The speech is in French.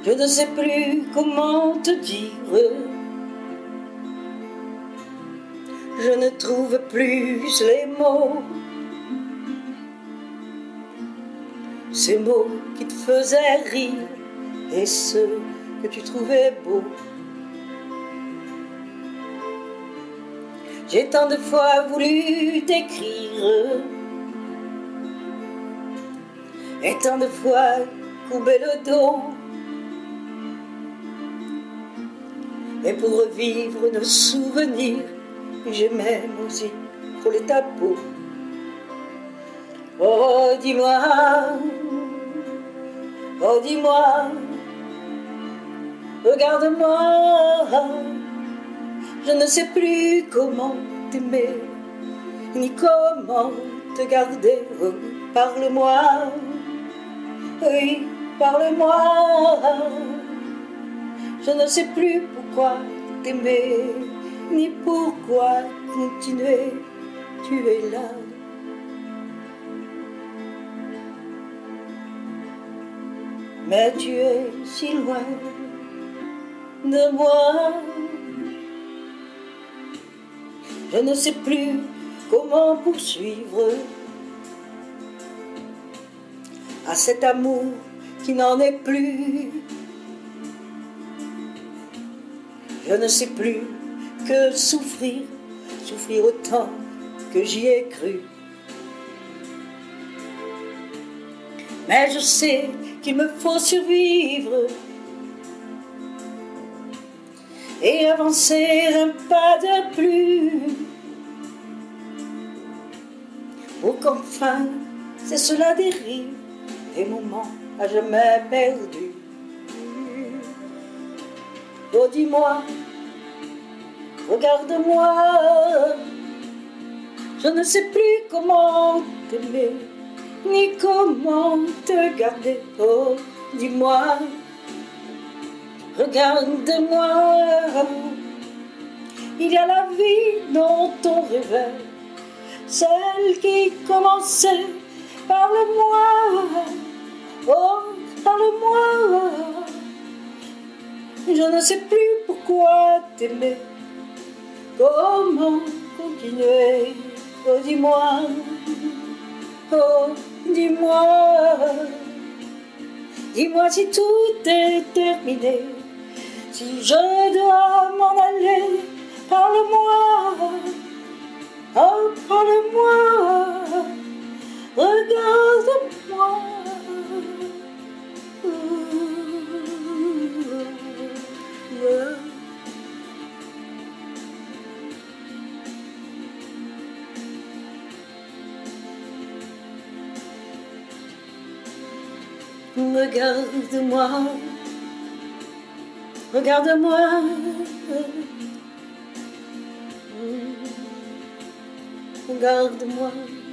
Je ne sais plus comment te dire. Je ne trouve plus les mots. Ces mots qui te faisaient rire et ceux que tu trouvais beaux. J'ai tant de fois voulu t'écrire et tant de fois courbé le dos. Et pour revivre nos souvenirs, j'ai même aussi frôlé ta peau. Oh dis-moi, oh dis-moi, regarde-moi. Je ne sais plus comment t'aimer, ni comment te garder. Oh, parle-moi, oui, parle-moi. Je ne sais plus pourquoi t'aimer, ni pourquoi continuer. Tu es là. Mais tu es si loin de moi. Je ne sais plus comment poursuivre à cet amour qui n'en est plus. Je ne sais plus que souffrir, souffrir autant que j'y ai cru. Mais je sais qu'il me faut survivre et avancer un pas de plus pour qu'enfin cesse la dérive des moments à jamais perdus. Oh dis-moi, regarde-moi, je ne sais plus comment t'aimer, ni comment te garder. Oh dis-moi, regarde-moi, il y a la vie dans ton réveil, celle qui commençait. Parle-moi, oh parle-moi. Je ne sais plus pourquoi t'aimer, comment continuer. Oh dis-moi, oh dis-moi, dis-moi si tout est terminé, si je dois m'en aller. Parle-moi, oh parle-moi, regarde-moi. Regarde-moi, regarde-moi, regarde-moi.